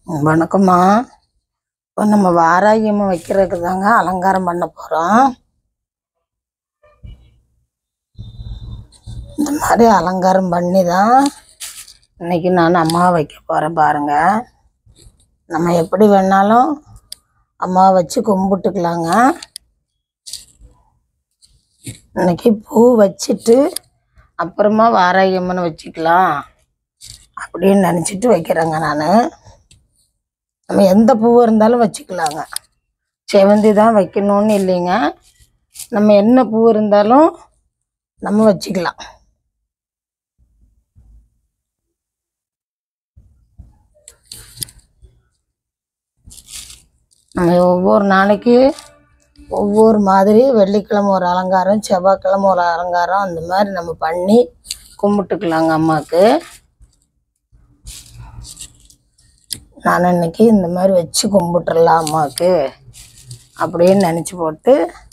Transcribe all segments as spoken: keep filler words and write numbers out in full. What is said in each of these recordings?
வணக்கம்மா. இப்போ நம்ம வாராகி அம்மா வைக்கிறதுக்கு தாங்க அலங்காரம் பண்ண போகிறோம். இந்த மாதிரி அலங்காரம் பண்ணி தான் இன்னைக்கு நான் அம்மாவை வைக்க போகிறேன். பாருங்க, நம்ம எப்படி வேணாலும் அம்மாவை வச்சு கும்பிட்டுக்கலாங்க. இன்னைக்கு பூ வச்சுட்டு அப்புறமா வாராகி அம்மனை வச்சுக்கலாம் அப்படின்னு நினச்சிட்டு வைக்கிறேங்க. நான் நம்ம எந்த பூ இருந்தாலும் வச்சுக்கலாங்க. செவந்தி தான் வைக்கணும்னு இல்லைங்க, நம்ம என்ன பூ இருந்தாலும் நம்ம வச்சுக்கலாம். நம்ம ஒவ்வொரு நாளைக்கு ஒவ்வொரு மாதிரி, வெள்ளிக்கிழமை ஒரு அலங்காரம், செவ்வாய்க்கிழமை ஒரு அலங்காரம், அந்த மாதிரி நம்ம பண்ணி கும்பிட்டுக்கலாங்க அம்மாவுக்கு. நான் இன்னைக்கு இந்த மாதிரி வச்சு கும்பிட்டுறலாம் அம்மாவுக்கு அப்படின்னு நினச்சி போட்டு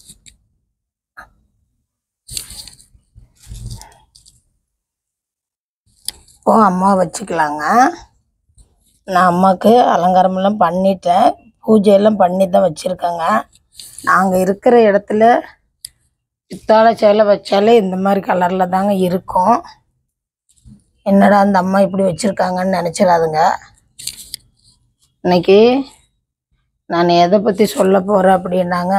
இப்போ அம்மா வச்சுக்கலாங்க. நான் அம்மாவுக்கு அலங்காரமெல்லாம் பண்ணிட்டேன், பூஜையெல்லாம் பண்ணி தான் வச்சுருக்கேங்க. நாங்கள் இருக்கிற இடத்துல பித்தாளை சேலை வச்சாலே இந்த மாதிரி கலரில் தாங்க இருக்கும். என்னடா அந்த அம்மா இப்படி வச்சுருக்காங்கன்னு நினச்சிடாதுங்க. இன்னைக்கு நான் எதை பற்றி சொல்ல போகிறேன் அப்படின்னாங்க,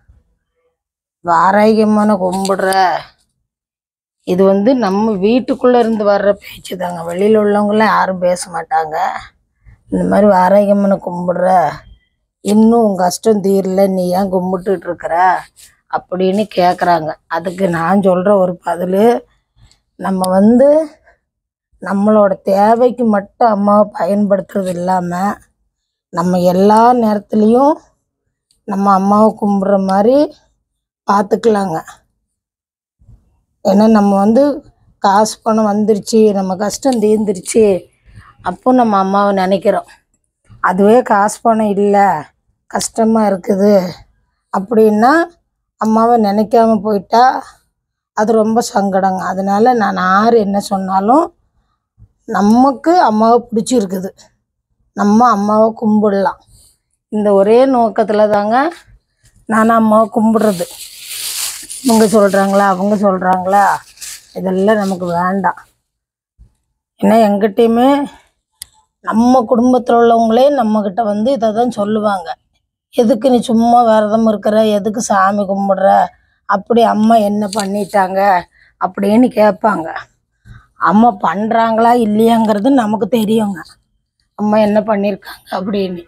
வாராகி அம்மனை கும்பிடுற இது வந்து நம்ம வீட்டுக்குள்ளே இருந்து வர்ற பேச்சு தாங்க. வெளியில் உள்ளவங்களாம் யாரும் பேச மாட்டாங்க. இந்த மாதிரி வாராகி அம்மனை கும்பிடுற, இன்னும் உங்கள் கஷ்டம் தீரல, நீ ஏன் கும்பிட்டுட்டு இருக்கிற அப்படின்னு கேட்குறாங்க. அதுக்கு நான் சொல்கிற ஒரு பதில், நம்ம வந்து நம்மளோட தேவைக்கு மட்டும் அம்மாவை பயன்படுத்துறது இல்லாமல் நம்ம எல்லா நேரத்துலேயும் நம்ம அம்மாவை கும்பிட்ற மாதிரி பார்த்துக்கலாங்க. ஏன்னா நம்ம வந்து காசு பணம் வந்துருச்சு, நம்ம கஷ்டம் தீர்ந்துருச்சு, அப்போ நம்ம அம்மாவை நினைக்கிறோம். அதுவே காசு பணம் இல்லை, கஷ்டமாக இருக்குது அப்படின்னா அம்மாவை நினைக்காம போயிட்டா அது ரொம்ப சங்கடங்க. அதனால் நான் யார் என்ன சொன்னாலும் நமக்கு அம்மாவை பிடிச்சிருக்குது, நம்ம அம்மாவை கும்பிடலாம். இந்த ஒரே நோக்கத்தில் தாங்க நான் அம்மாவை கும்பிடுறது. இவங்க சொல்கிறாங்களா அவங்க சொல்கிறாங்களா இதெல்லாம் நமக்கு வேண்டாம். ஏன்னா எங்கிட்டையுமே நம்ம குடும்பத்தில் உள்ளவங்களே நம்மக்கிட்ட வந்து இதை தான் சொல்லுவாங்க, எதுக்கு நீ சும்மா விரதம் இருக்கிற, எதுக்கு சாமி கும்பிடுற, அப்படி அம்மா என்ன பண்ணிட்டாங்க அப்படின்னு கேட்பாங்க. அம்மா பண்ணுறாங்களா இல்லையாங்கிறது நமக்கு தெரியுங்க, அம்மா என்ன பண்ணியிருக்காங்க அப்படின்னு.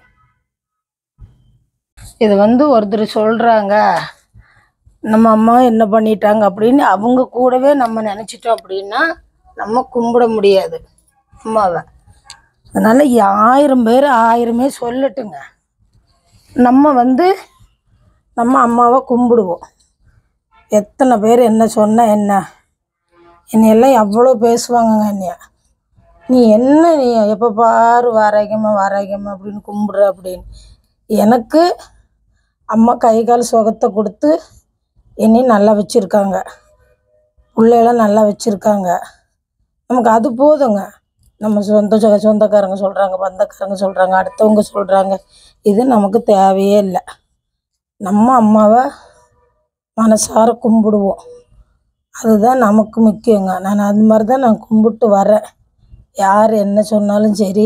இது வந்து ஒருத்தர் சொல்கிறாங்க நம்ம அம்மா என்ன பண்ணிட்டாங்க அப்படின்னு, அவங்க கூடவே நம்ம நினச்சிட்டோம் அப்படின்னா நம்ம கும்பிட முடியாது அம்மாவை. அதனால் ஆயிரம் பேர் ஆயிரமே சொல்லட்டுங்க, நம்ம வந்து நம்ம அம்மாவை கும்பிடுவோம். எத்தனை பேர் என்ன சொன்னால் என்ன, என்னையெல்லாம் எவ்வளோ பேசுவாங்கங்க. என்னைய நீ என்ன, நீ எப்போ பாரு வாராகியம்மா வாராகியம்மா அப்படின்னு கும்பிடுற அப்படின்னு. எனக்கு அம்மா கை கால் சுகத்தை கொடுத்து என்னையும் நல்லா வச்சுருக்காங்க, பிள்ளையெல்லாம் நல்லா வச்சுருக்காங்க. நமக்கு அது போதுங்க. நம்ம சொந்த சொந்தக்காரங்க சொல்கிறாங்க, பந்தக்காரங்க சொல்கிறாங்க, அடுத்தவங்க சொல்கிறாங்க, இது நமக்கு தேவையே இல்லை. நம்ம அம்மாவை மனசார கும்பிடுவோம், அதுதான் நமக்கு முக்கியங்க. நான் அது மாதிரி தான் நான் கும்பிட்டு வரேன். யார் என்ன சொன்னாலும் சரி,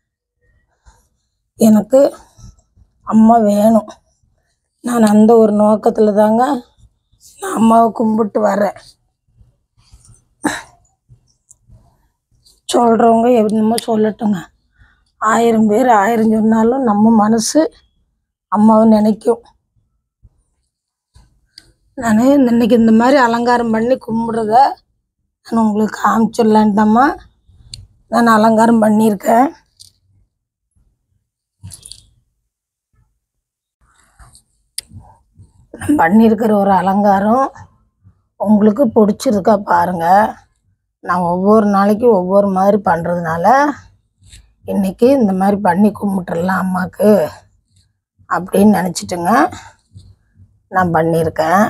எனக்கு அம்மா வேணும். நான் அந்த ஒரு நோக்கத்தில் தாங்க நான் அம்மாவை கும்பிட்டு வரேன். சொல்கிறவங்க என்னமோ சொல்லட்டுங்க, ஆயிரம் பேர் ஆயிரம் சொன்னாலும் நம்ம மனசு அம்மாவை நினைக்கும். நான் இன்னைக்கு இந்த மாதிரி அலங்காரம் பண்ணி கும்பிட்றத நான் உங்களுக்கு காமிச்சிடலான்தாம்மா நான் அலங்காரம் பண்ணியிருக்கேன். நான் பண்ணியிருக்கிற ஒரு அலங்காரம் உங்களுக்கு பிடிச்சிருக்கா பாருங்கள். நான் ஒவ்வொரு நாளைக்கு ஒவ்வொரு மாதிரி பண்ணுறதுனால இன்றைக்கி இந்த மாதிரி பண்ணி கும்பிட்டுடலாம் அம்மாவுக்கு அப்படின்னு நினச்சிட்டுங்க நான் பண்ணியிருக்கேன்.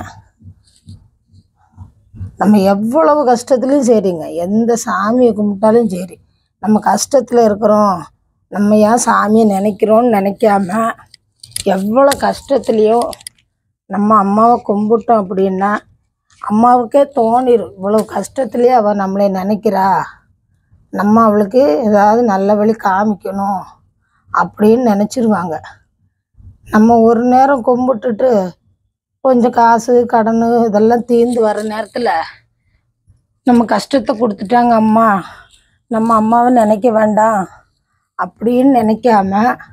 நம்ம எவ்வளவு கஷ்டத்துலையும் சரிங்க, எந்த சாமியை கும்பிட்டாலும் சரி, நம்ம கஷ்டத்தில் இருக்கிறோம், நம்ம ஏன் சாமியை நினைக்கிறோன்னு நினைக்காம எவ்வளோ கஷ்டத்துலேயும் நம்ம அம்மாவை கும்பிட்டோம் அப்படின்னா அம்மாவுக்கே தோணிடும், இவ்வளோ கஷ்டத்துலேயே அவள் நம்மளை நினைக்கிறா, நம்ம அவளுக்கு ஏதாவது நல்ல வழி காமிக்கணும் அப்படின்னு நினச்சிருவாங்க. நம்ம ஒரு நேரம் கும்பிட்டுட்டு கொஞ்சம் காசு கடன் இதெல்லாம் தீர்ந்து வர நேரத்தில் நம்ம கஷ்டத்தை கொடுத்துட்டாங்க அம்மா, நம்ம அம்மாவை நினைக்க வேண்டாம் அப்படின்னு நினைக்காம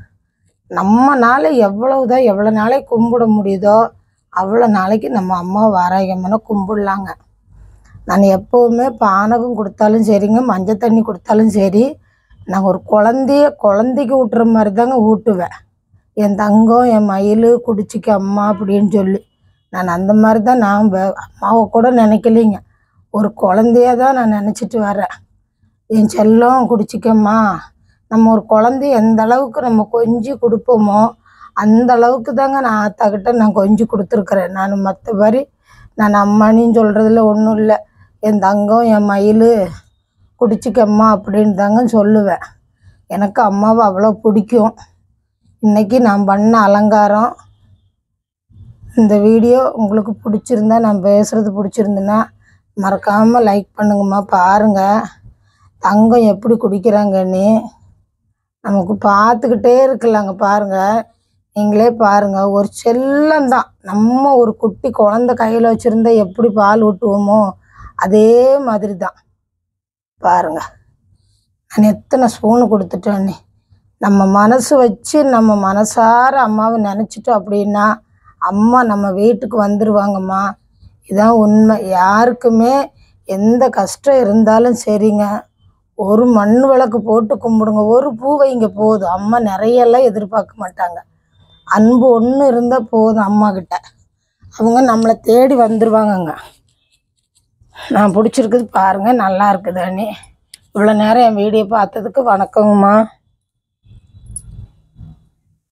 நம்மனால எவ்வளவுதான் எவ்வளோ நாளைக்கு கும்பிட முடியுதோ அவ்வளோ நாளைக்கு நம்ம அம்மா வாராயம்மனை கும்பிடலாங்க. நான் எப்போவுமே பானகம் கொடுத்தாலும் சரிங்க, மஞ்சள் தண்ணி கொடுத்தாலும் சரி, நான் ஒரு குழந்தைய குழந்தைக்கு ஊட்டுற மாதிரி தாங்க ஊட்டுவேன். என் தங்கம் என் மயில் குடிச்சிக்க அம்மா அப்படின்னு சொல்லி நான் அந்த மாதிரி தான் நான் அம்மாவை கூட நினைக்கலைங்க, ஒரு குழந்தைய தான் நான் நினச்சிட்டு வரேன். என் செல்லம் குடிச்சிக்கம்மா, நம்ம ஒரு குழந்தைய எந்த அளவுக்கு நம்ம கொஞ்சி கொடுப்போமோ அந்த அளவுக்கு தாங்க நான் ஆத்தாக்கிட்ட நான் கொஞ்சி கொடுத்துருக்குறேன். நான் மற்றபடி நான் அம்மானின்னு சொல்கிறதுல ஒன்றும் இல்லை, என் தங்கம் என் மயில் குடிச்சிக்கம்மா அப்படின்னு தாங்க சொல்லுவேன். எனக்கு அம்மாவை அவ்வளோ பிடிக்கும். இன்றைக்கி நான் பண்ண அலங்காரம் இந்த வீடியோ உங்களுக்கு பிடிச்சிருந்தா, நான் பேசுகிறது பிடிச்சிருந்துன்னா மறக்காமல் லைக் பண்ணுங்கம்மா. பாருங்கள் தங்கம் எப்படி குடிக்கிறாங்கன்னு நமக்கு பார்த்துக்கிட்டே இருக்கலாங்க. பாருங்கள், நீங்களே பாருங்கள், ஒரு செல்லம்தான். நம்ம ஒரு குட்டி குழந்தை கையில் வச்சுருந்தா எப்படி பால் ஊட்டுவோமோ அதே மாதிரி தான். பாருங்கள் நான் எத்தனை ஸ்பூனு கொடுத்துட்டேன்னு. நம்ம மனசு வச்சு நம்ம மனசார அம்மாவை நினச்சிட்டோம் அப்படின்னா அம்மா நம்ம வீட்டுக்கு வந்துடுவாங்கம்மா. இதான் உண்மை. யாருக்குமே எந்த கஷ்டம் இருந்தாலும் சரிங்க, ஒரு மண் விளக்கு போட்டு கும்பிடுங்க, ஒரு பூ வைங்க போதும். அம்மா நிறையெல்லாம் எதிர்பார்க்க மாட்டாங்க. அன்பு ஒன்று இருந்தால் போதும் அம்மாக்கிட்ட, அவங்க நம்மளை தேடி வந்துடுவாங்கங்க. நான் பிடிச்சிருக்குது பாருங்கள், நல்லா இருக்குதானே. இவ்வளோ நேரம் என் வீடியோ பார்த்ததுக்கு வணக்கங்கம்மா.